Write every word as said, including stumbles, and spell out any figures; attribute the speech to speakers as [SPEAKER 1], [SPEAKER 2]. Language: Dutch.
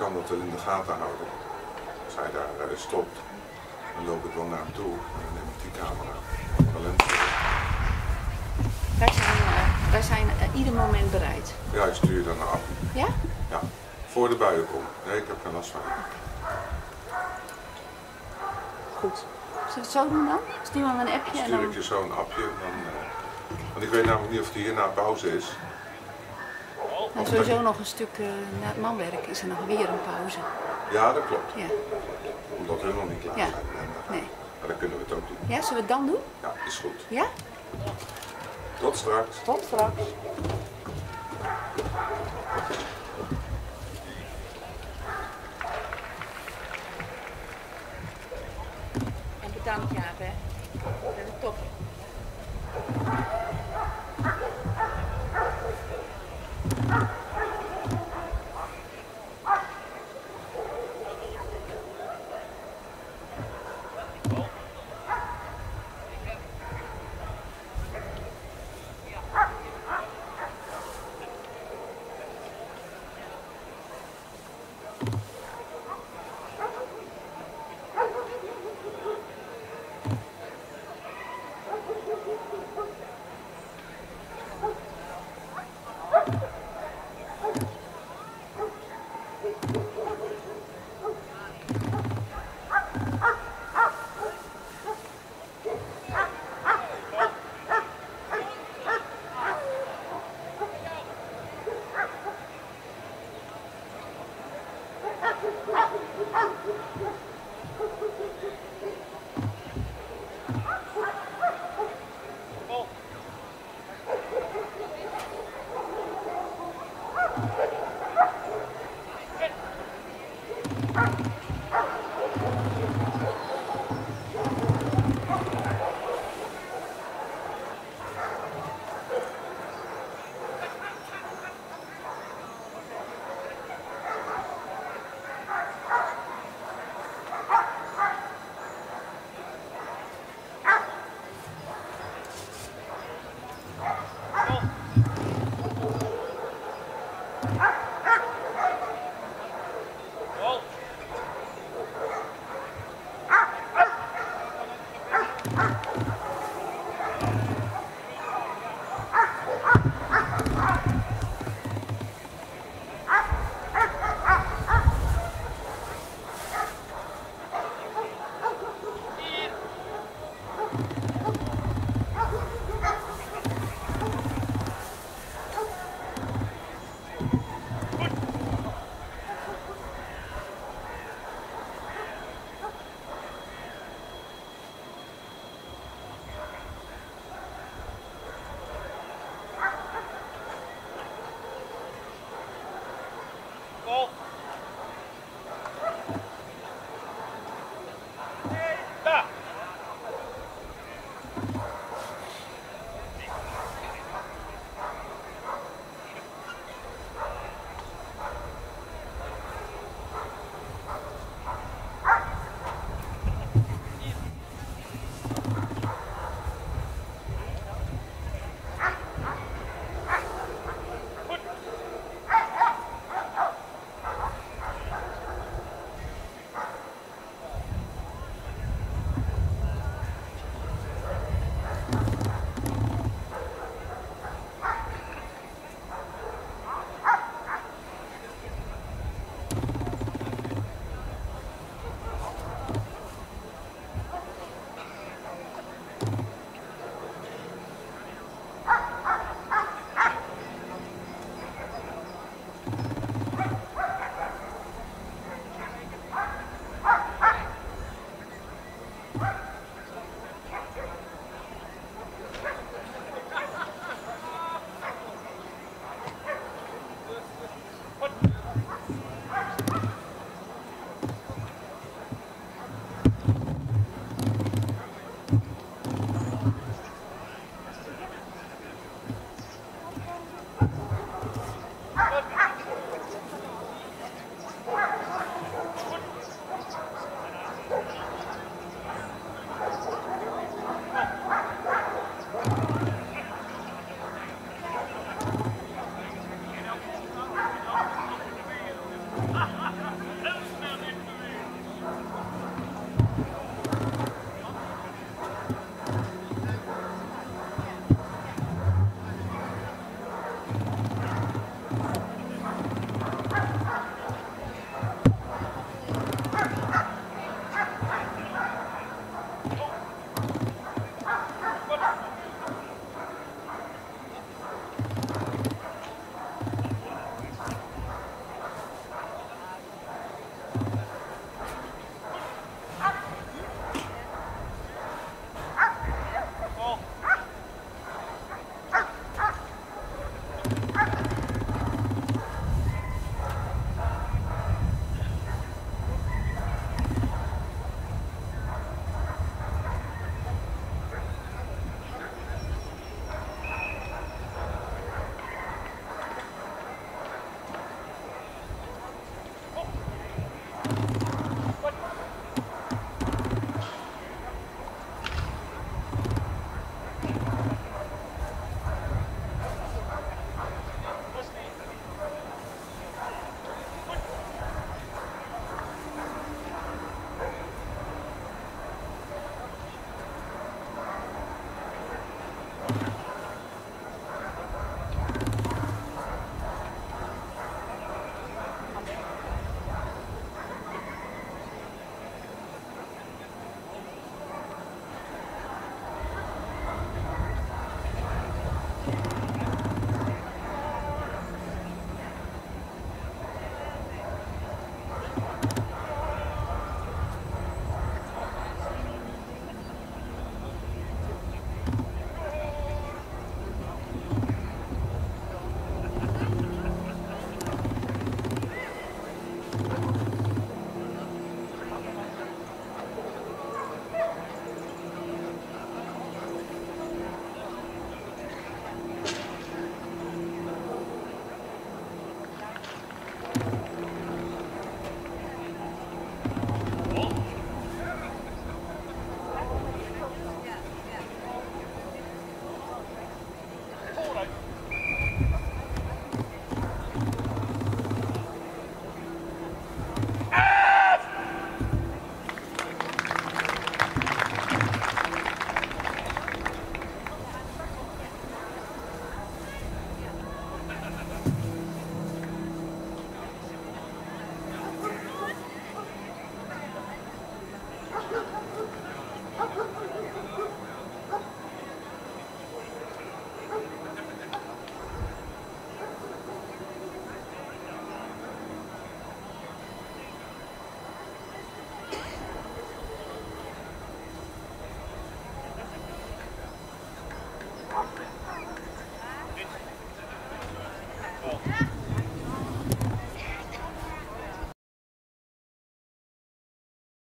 [SPEAKER 1] kan dat wel in de gaten houden. Als hij daar uh, stopt, dan loop ik wel naar hem toe en dan neem ik die camera.
[SPEAKER 2] Wij zijn, uh, wij zijn uh, ieder moment bereid.
[SPEAKER 1] Ja, ik stuur je dan naar af.
[SPEAKER 2] Ja?
[SPEAKER 1] Ja, voor de buien komen. Nee, ik heb geen last van je.
[SPEAKER 2] Goed. Zullen we het zo doen dan? Stuur me een appje
[SPEAKER 1] Dan
[SPEAKER 2] en
[SPEAKER 1] stuur
[SPEAKER 2] dan...
[SPEAKER 1] ik je zo een appje. Dan, uh, want ik weet namelijk niet of die hierna pauze is.
[SPEAKER 2] Nou, sowieso nog een stuk uh, na het manwerk is er nog weer een pauze.
[SPEAKER 1] Ja, dat klopt.
[SPEAKER 2] Ja.
[SPEAKER 1] Omdat we nog niet klaar
[SPEAKER 2] Ja.
[SPEAKER 1] zijn. En, uh,
[SPEAKER 2] Nee.
[SPEAKER 1] Maar dan kunnen we het ook doen.
[SPEAKER 2] Ja, zullen we het dan doen?
[SPEAKER 1] Ja, is goed.
[SPEAKER 2] Ja?
[SPEAKER 1] Tot straks.
[SPEAKER 2] Tot straks. En bedankt Jaap, hè. Dat is top.